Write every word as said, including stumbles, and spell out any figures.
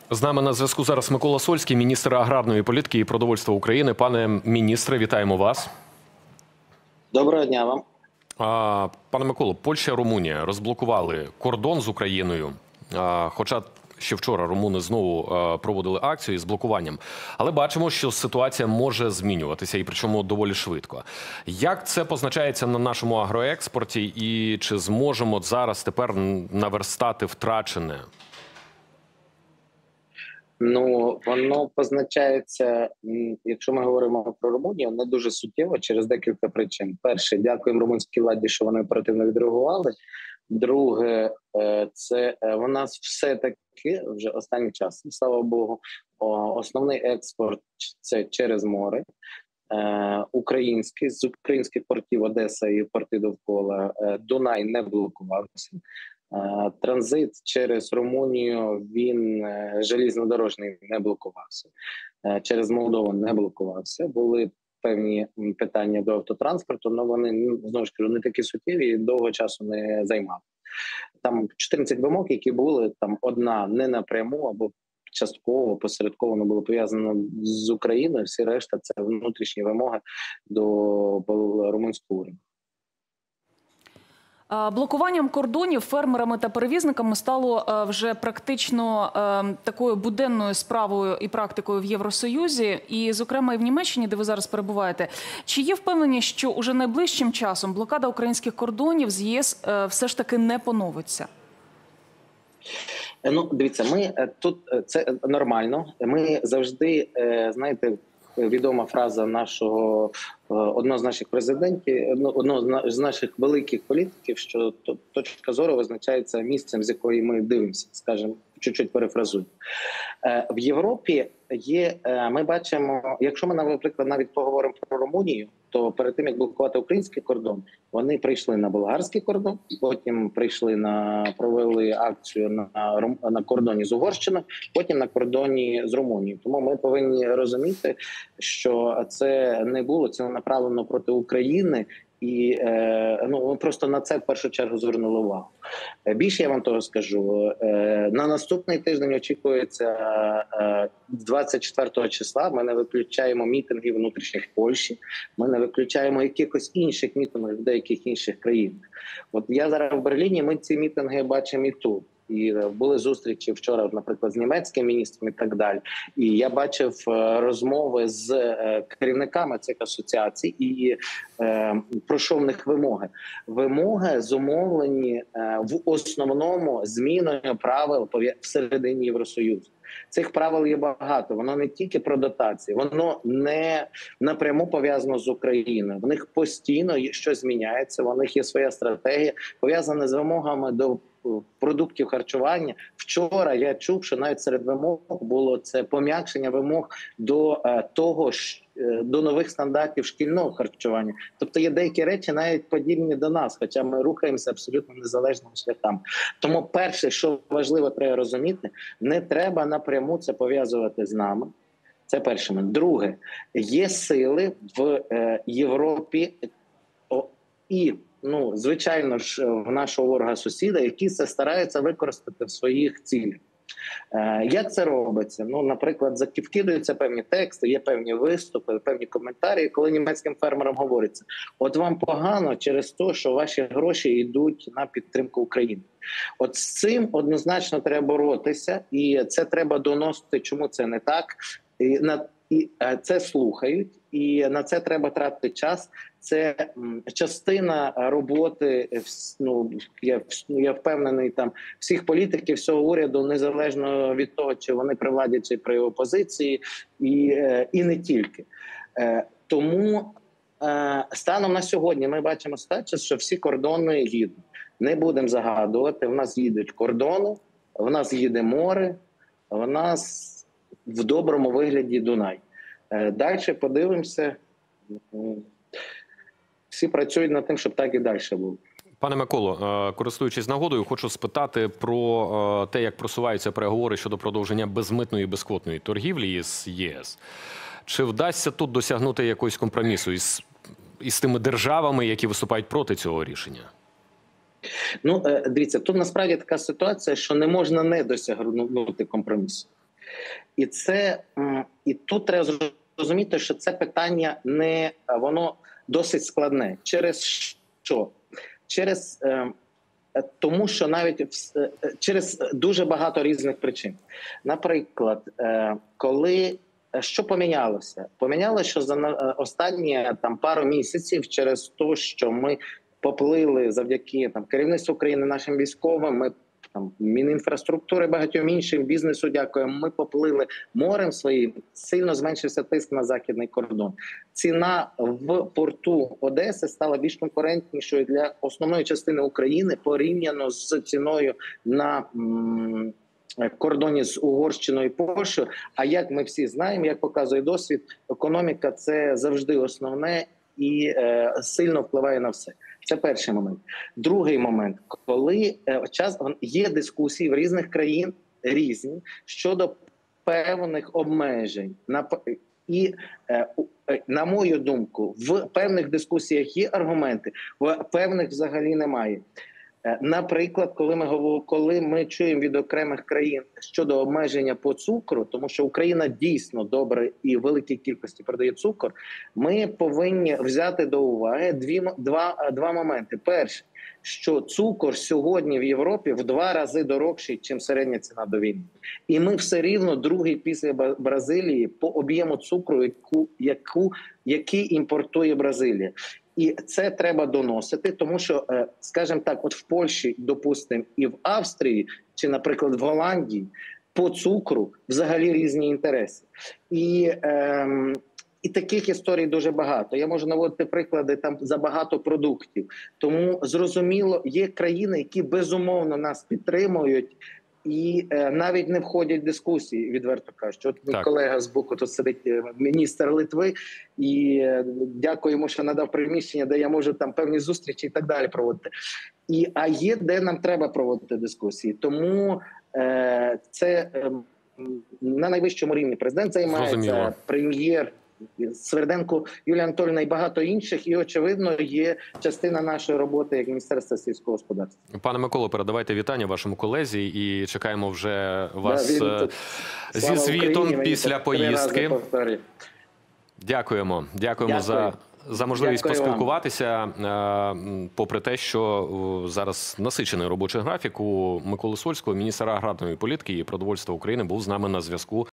З нами на зв'язку зараз Микола Сольський, міністр аграрної політики і продовольства України. Пане міністре, вітаємо вас. Доброго дня вам. А, пане Миколо, Польща, Румунія розблокували кордон з Україною, а, хоча ще вчора румуни знову а, проводили акцію з блокуванням. Але бачимо, що ситуація може змінюватися, і причому доволі швидко. Як це позначається на нашому агроекспорті і чи зможемо зараз тепер наверстати втрачене? Ну, воно позначається, якщо ми говоримо про Румунію, не дуже суттєво через декілька причин. Перше, дякуємо румунській владі, що вони оперативно відреагували. Друге, це в нас все-таки вже останній час, слава Богу, основний експорт – це через море. Український, з українських портів Одеса і порти довкола Дунай не блокувався. Транзит через Румунію, він железнодорожний не блокувався. Через Молдову не блокувався. Були певні питання до автотранспорту, але вони, знову ж кажу, не такі суттєві і довго часу не займали. Там чотирнадцять вимог, які були, там одна не напряму або частково, посередковано було пов'язано з Україною, всі решта – це внутрішні вимоги до румунського уряду. Блокуванням кордонів фермерами та перевізниками стало вже практично такою буденною справою і практикою в Євросоюзі, і, зокрема, і в Німеччині, де ви зараз перебуваєте. Чи є впевненість, що уже найближчим часом блокада українських кордонів з ЄС все ж таки не поновиться? Ну, дивіться, ми тут, це нормально. Ми завжди, знаєте, відома фраза нашого, одного з наших президентів, одного з наших великих політиків, що точка зору визначається місцем, з якої ми дивимося, скажімо, чуть-чуть перефразую. В Європі є, ми бачимо, якщо ми, наприклад, навіть поговоримо про Румунію, то перед тим, як блокувати український кордон, вони прийшли на болгарський кордон, потім прийшли на, провели акцію на, на кордоні з Угорщиною, потім на кордоні з Румунією. Тому ми повинні розуміти, що це не було ціленаправлено проти України, і ну, ми просто на це в першу чергу звернули увагу. Більше я вам того скажу. На наступний тиждень очікується двадцять четвертого числа. Ми не виключаємо мітингів внутрішніх в Польщі, ми не виключаємо якихось інших мітингів в деяких інших країнах. От я зараз в Берліні, ми ці мітинги бачимо і тут. І були зустрічі вчора, наприклад, з німецьким міністром і так далі. І я бачив розмови з керівниками цих асоціацій і е, пройшов в них вимоги. Вимоги зумовлені е, в основному зміною правил всередині Євросоюзу. Цих правил є багато, воно не тільки про дотації, воно не напряму пов'язано з Україною. В них постійно щось зміняється, в них є своя стратегія, пов'язана з вимогами до продуктів харчування. Вчора я чув, що навіть серед вимог було це пом'якшення вимог до е, того ж, е, до нових стандартів шкільного харчування. Тобто є деякі речі навіть подібні до нас, хоча ми рухаємося абсолютно незалежними шляхами. Тому перше, що важливо треба розуміти, не треба напряму це пов'язувати з нами. Це перше. Друге, є сили в е, Європі о, і Ну, звичайно ж, в нашого ворога-сусіда, які це стараються використати в своїх цілях. Е, як це робиться? Ну, наприклад, закидаються певні тексти, є певні виступи, певні коментарі, коли німецьким фермерам говориться: от вам погано через те, що ваші гроші йдуть на підтримку України. От з цим однозначно треба боротися, і це треба доносити, чому це не так. І на І це слухають, і на це треба тратити час. Це частина роботи, ну, я, я впевнений, там, всіх політиків, всього уряду, незалежно від того, чи вони при владі, чи при опозиції, і, і не тільки. Тому станом на сьогодні ми бачимо ситуацію, що всі кордони їдуть. Не будемо загадувати, в нас їдуть кордони, в нас їде море, в нас в доброму вигляді Дунай. Далі подивимося. Всі працюють над тим, щоб так і далі було. Пане Миколо, користуючись нагодою, хочу спитати про те, як просуваються переговори щодо продовження безмитної і безквотної торгівлі з ЄС. Чи вдасться тут досягнути якогось компромісу із, із тими державами, які виступають проти цього рішення? Ну, дивіться, тут насправді така ситуація, що не можна не досягнути компромісу. І це м, і тут треба зрозуміти, що це питання не воно досить складне. Через що? Через е, тому, що навіть в, е, через дуже багато різних причин. Наприклад, е, коли що помінялося? Помінялося, що за на- останні там пару місяців через те, що ми поплили завдяки там керівництву України, нашим військовим, ми там Мінінфраструктури, багатьом іншим бізнесу, дякуємо. Ми поплили морем своїм, сильно зменшився тиск на західний кордон. Ціна в порту Одеси стала більш конкурентнішою для основної частини України порівняно з ціною на м, кордоні з Угорщиною і Польщею. А як ми всі знаємо, як показує досвід, економіка – це завжди основне і е, сильно впливає на все. Це перший момент. Другий момент, коли е, час є дискусії в різних країн різні щодо певних обмежень. На і е, е, на мою думку, в певних дискусіях є аргументи, в певних взагалі немає. Наприклад, коли ми говоримо, коли ми чуємо від окремих країн щодо обмеження по цукру, тому що Україна дійсно добре і в великій кількості продає цукор, ми повинні взяти до уваги дві два, два моменти. Перше, що цукор сьогодні в Європі в два рази дорожчий, ніж середня ціна до війни, і ми все рівно другий після Бразилії по об'єму цукру, яку яку який імпортує Бразилія. І це треба доносити, тому що, скажімо так, от в Польщі, допустимо, і в Австрії, чи, наприклад, в Голландії по цукру взагалі різні інтереси. І, ем, і таких історій дуже багато. Я можу наводити приклади там за багато продуктів. Тому, зрозуміло, є країни, які безумовно нас підтримують, і е, навіть не входять в дискусії, відверто кажучи. От мій Так. колега з боку, тут сидить е, міністр Литви, і е, дякую йому, що надав приміщення, де я можу там певні зустрічі і так далі проводити. І, а є, де нам треба проводити дискусії. Тому е, це е, на найвищому рівні президент займається, Зрозуміло. прем'єр, Сверденко, Юлія Анатольовна і багато інших, і, очевидно, є частина нашої роботи як Міністерства сільського господарства. Пане Миколо, передавайте вітання вашому колезі і чекаємо вже вас Да, він е, тут. зі Слава звітом Україні, мені після так три рази поїздки. повторюю. Дякуємо. Дякуємо Дякую. за, за можливість Дякую вам. поспілкуватися. Е, Попри те, що о, зараз насичений робочий графік, у Миколи Сольського, міністра аграрної політики і продовольства України, був з нами на зв'язку.